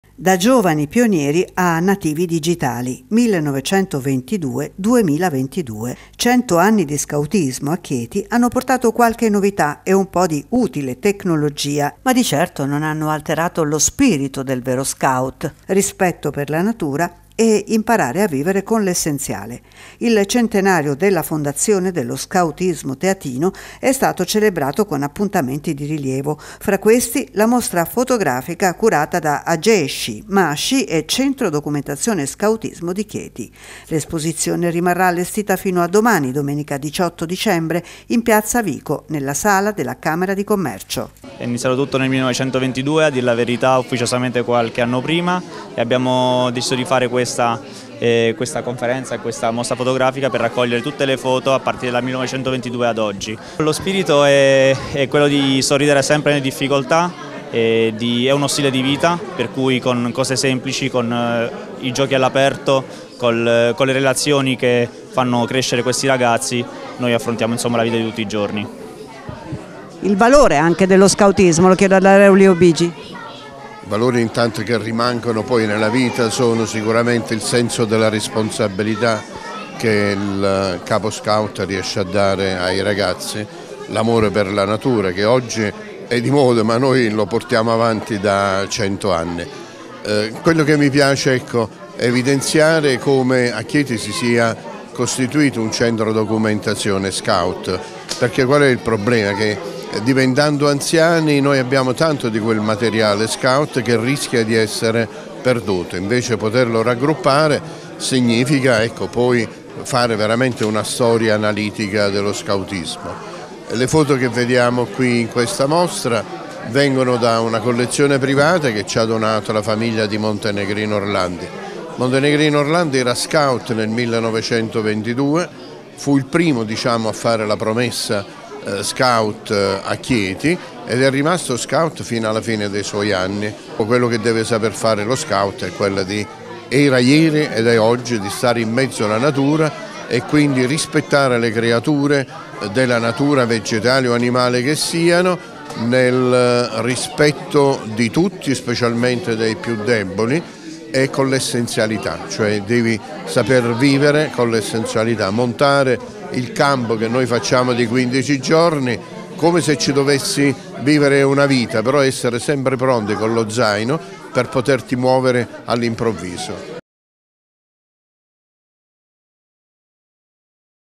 Da giovani pionieri a nativi digitali, 1922-2022. 100 anni di scautismo a Chieti hanno portato qualche novità e un po' di utile tecnologia, ma di certo non hanno alterato lo spirito del vero scout, rispetto per la natura e imparare a vivere con l'essenziale. Il centenario della fondazione dello scautismo teatino è stato celebrato con appuntamenti di rilievo, fra questi la mostra fotografica curata da Ageshi, Masci e Centro Documentazione Scautismo di Chieti. L'esposizione rimarrà allestita fino a domani, domenica 18 dicembre, in Piazza Vico, nella sala della Camera di Commercio. È iniziato tutto nel 1922, a dire la verità ufficiosamente qualche anno prima, e abbiamo deciso di fare questa conferenza e questa mostra fotografica per raccogliere tutte le foto a partire dal 1922 ad oggi. Lo spirito è quello di sorridere sempre nelle difficoltà, è uno stile di vita per cui con cose semplici, con i giochi all'aperto, con le relazioni che fanno crescere questi ragazzi, noi affrontiamo insomma la vita di tutti i giorni. Il valore anche dello scautismo, lo chiedo ad Aurelio Bigi. Valori intanto che rimangono poi nella vita sono sicuramente il senso della responsabilità che il capo scout riesce a dare ai ragazzi, l'amore per la natura che oggi è di moda ma noi lo portiamo avanti da 100 anni. Quello che mi piace è evidenziare come a Chieti si sia costituito un centro documentazione scout, perché qual è il problema? Che diventando anziani noi abbiamo tanto di quel materiale scout che rischia di essere perduto, invece poterlo raggruppare significa poi fare veramente una storia analitica dello scautismo. Le foto che vediamo qui in questa mostra vengono da una collezione privata che ci ha donato la famiglia di Montenegrino Orlandi. Montenegrino Orlandi era scout nel 1922, fu il primo a fare la promessa scout a Chieti ed è rimasto scout fino alla fine dei suoi anni. Quello che deve saper fare lo scout è quello era ieri ed è oggi di stare in mezzo alla natura e quindi rispettare le creature della natura vegetale o animale che siano, nel rispetto di tutti, specialmente dei più deboli, e con l'essenzialità, cioè devi saper vivere con l'essenzialità, montare il campo che noi facciamo di 15 giorni come se ci dovessi vivere una vita, però essere sempre pronti con lo zaino per poterti muovere all'improvviso.